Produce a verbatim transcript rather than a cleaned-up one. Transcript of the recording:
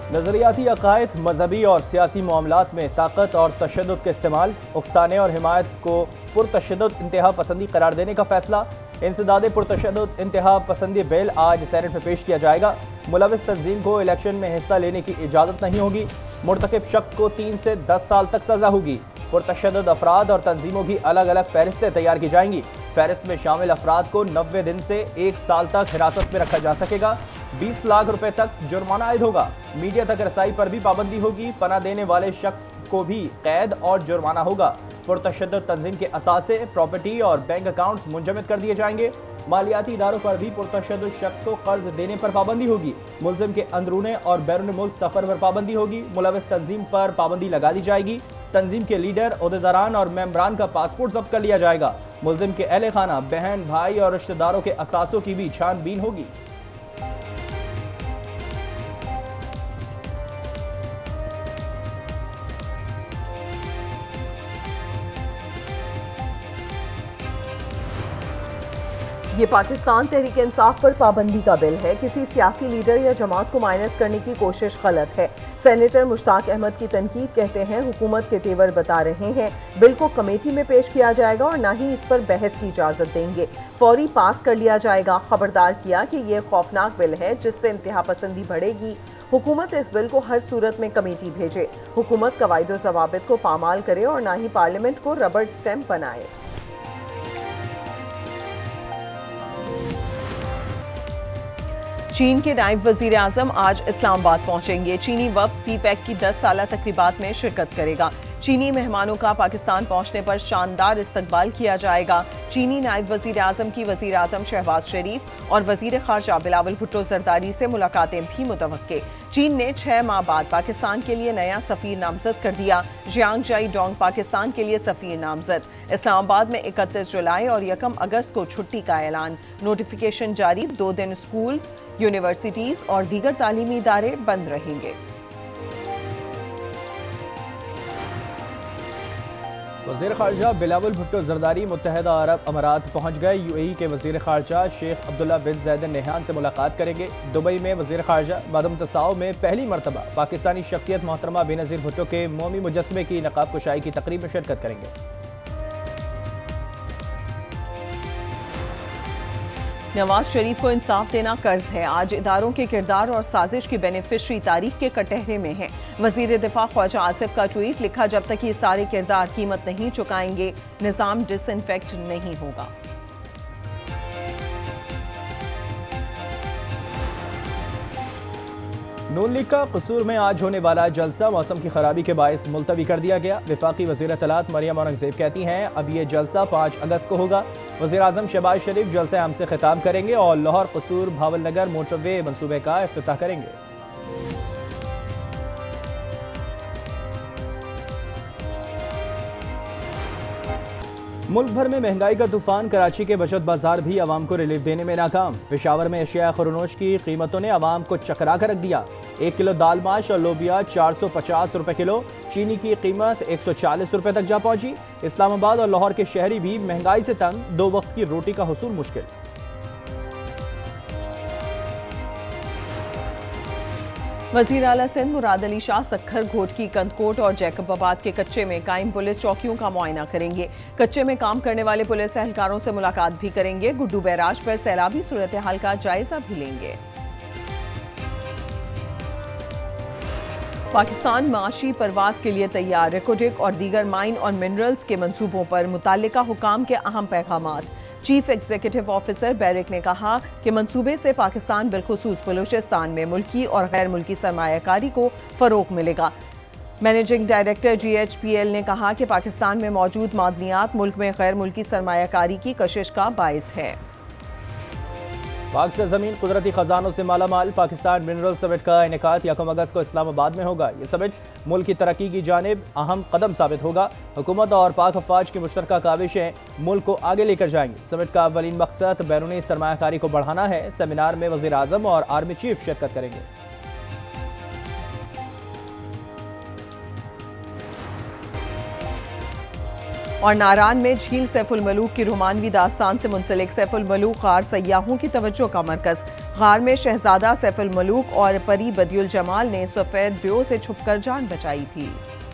नजरियाती अकायद, मजहबी और सियासी मामलात में ताकत और तशद्दुद के इस्तेमाल, उकसाने और हिमायत को पुरतशद्दुद इंतहा पसंदी करार देने का फैसला। इंसदाद पुरतशद्दुद इंतहा पसंदी बिल आज सेनेट में पेश किया जाएगा। मुलविस तंजीम को इलेक्शन में हिस्सा लेने की इजाज़त नहीं होगी। मुर्तकिब शख्स को तीन से दस साल तक सजा होगी। पुरतशद्दुद अफराद और तंजीमों की अलग अलग फहरिस्तें तैयार की जाएंगी। फहरिस्त में शामिल अफराद को नब्बे दिन से एक साल तक हिरासत में रखा जा सकेगा। बीस लाख रुपए तक जुर्माना आयद होगा। मीडिया तक रसाई पर भी पाबंदी होगी। पनाह देने वाले शख्स को भी कैद और जुर्माना होगा। पुरतशद्दुद तंजीम के असासे, प्रॉपर्टी और बैंक अकाउंट्स मुंजमद कर दिए जाएंगे। मालियाती इदारों पर भी पुरतशद्दुद शख्स को कर्ज देने पर पाबंदी होगी। मुल्जिम के अंदरूने और बैरून मुल्क सफर पर पाबंदी होगी। मुलविस तंजीम पर पाबंदी लगा दी जाएगी। तंजीम के लीडर, ओहदेदारान और मेंबरान का पासपोर्ट जब्त कर लिया जाएगा। मुल्जिम के अहले खाना, बहन, भाई और रिश्तेदारों के असासों की भी छानबीन होगी। ये पाकिस्तान तहरीक इंसाफ पर पाबंदी का बिल है। किसी सियासी लीडर या जमात को माइनस करने की कोशिश गलत है। सेनेटर मुश्ताक अहमद की तनकीद, कहते हैं हुकूमत के तेवर बता रहे हैं। बिल को कमेटी में पेश किया जाएगा और ना ही इस पर बहस की इजाजत देंगे। फौरी पास कर लिया जाएगा। खबरदार किया कि यह खौफनाक बिल है जिससे इंतहा पसंदी बढ़ेगी। हुकूमत इस बिल को हर सूरत में कमेटी भेजे। हुकूमत कवायद और ज़वाबित को पामाल करे और ना ही पार्लियामेंट को रबड़ स्टैम्प बनाए। चीन के नायब वजीर आजम आज इस्लामाबाद पहुंचेंगे। चीनी वफ्द सी पैक की दस साल तकरीबात में शिरकत करेगा। चीनी मेहमानों का पाकिस्तान पहुंचने पर शानदार इस्तकबाल किया जाएगा। चीनी नायब वजीर आजम की वजीर आजम शहबाज शरीफ और वजीर खारजा बिलावल भुट्टो जरदारी से मुलाकातें भी मुतवक्के। चीन ने छह माह बाद पाकिस्तान के लिए नया सफीर नामजद कर दिया। जियांग जाई डोंग पाकिस्तान के लिए सफीर नामजद। इस्लामाबाद में इकतीस जुलाई और यकम अगस्त को छुट्टी का ऐलान। नोटिफिकेशन जारी। दो दिन स्कूल्स, यूनिवर्सिटीज और दीगर तालीमी इदारे बंद रहेंगे। वज़ीर ख़ारजा बिलावल भुट्टो जरदारी मुत्तहिदा अरब अमारात पहुँच गए। यूएई के वज़ीर ख़ारजा Sheikh Abdullah bin Zayed Al Nahyan से मुलाकात करेंगे। दुबई में वज़ीर ख़ारजा मदम तसाव में पहली मरतबा पाकिस्तानी शख्सियत मोहतरमा बेनज़ीर भुट्टो के मोमी मुजस्समे की नक़ाब कुशाई की तकरीब में शिरकत करेंगे। नवाज शरीफ को इंसाफ देना कर्ज है। आज इदारों के किरदार और साजिश की बेनिफिशरी तारीख के कटहरे में है। वजीर दिफा ख्वाजा आसिफ का ट्वीट, लिखा जब तक ये सारे किरदार कीमत नहीं चुकाएंगे निज़ाम डिसइंफेक्ट नहीं होगा। नून लीग का कसूर में आज होने वाला जलसा मौसम की खराबी के बायस मुलतवी कर दिया गया। वफाकी वज़ीर इत्तलात मरियम औरंगज़ेब कहती हैं अब ये जलसा पाँच अगस्त को होगा। वज़ीर आज़म शहबाज शरीफ जलसे आम से खिताब करेंगे और लाहौर कसूर भावलनगर मोटरवे मनसूबे का इफ्तिताह करेंगे। मुल्क भर में महंगाई का तूफान। कराची के बचत बाजार भी आवाम को रिलीफ देने में नाकाम। पेशावर में अशिया खुरनोश की कीमतों ने आवाम को चकरा कर रख दिया। एक किलो दाल माश और लोबिया चार सौ पचास रुपए किलो। चीनी की कीमत एक सौ चालीस रुपए तक जा पहुंची। इस्लामाबाद और लाहौर के शहरी भी महंगाई से तंग। दो वक्त की रोटी का हुसूल मुश्किल। वज़ीर आला सिंध मुराद अली शाह सक्खर, घोटकी, कंदकोट और जैकबाबाद के कच्चे में कायम पुलिस चौकियों का मुआयना करेंगे। कच्चे में काम करने वाले पुलिस एहलकारों से मुलाकात भी करेंगे। गुड्डू बैराज पर सैलाबी सूरत हाल का जायजा भी लेंगे। पाकिस्तान माशी परवाज के लिए तैयार। रिकोडिक और दीगर माइन और मिनरल्स के मंसूबों पर मुताल्लिका हुकाम के अहम पैगामात। चीफ एग्जीक्यूटिव ऑफिसर बैरिक ने कहा कि मंसूबे से पाकिस्तान बिलखुसूस बलूचिस्तान में मुल्की और गैर मुल्की सरमायाकारी को फरोग मिलेगा। Managing director G H P L ने कहा कि पाकिस्तान में मौजूद मादनियात मुल्क में गैर मुल्की सरमायाकारी की कशिश का बायस है। पाक से ज़मीन कुदरती ख़जानों से मालामाल। पाकिस्तान मिनरल समिट का इनेकात यकम अगस्त को इस्लामाबाद में होगा। ये समिट मुल्क की तरक्की की जानिब अहम कदम साबित होगा। हुकूमत और पाक अफवाज की मुश्तरका काविशें मुल्क को आगे लेकर जाएंगी। समिट का अवलीन मकसद बैरूनी सरमायाकारी को बढ़ाना है। सेमिनार में वज़ीर आज़म और आर्मी चीफ शिरकत करेंगे। और नारान में झील सैफुल मलूक की रोमानवी दास्तान से मुंसलिक सैफुल मलूक गार सयाहों की तवज्जो का मरकज। गार में शहजादा सैफुल मलूक और परी बदियुल जमाल ने सफेद द्यो से छुपकर जान बचाई थी।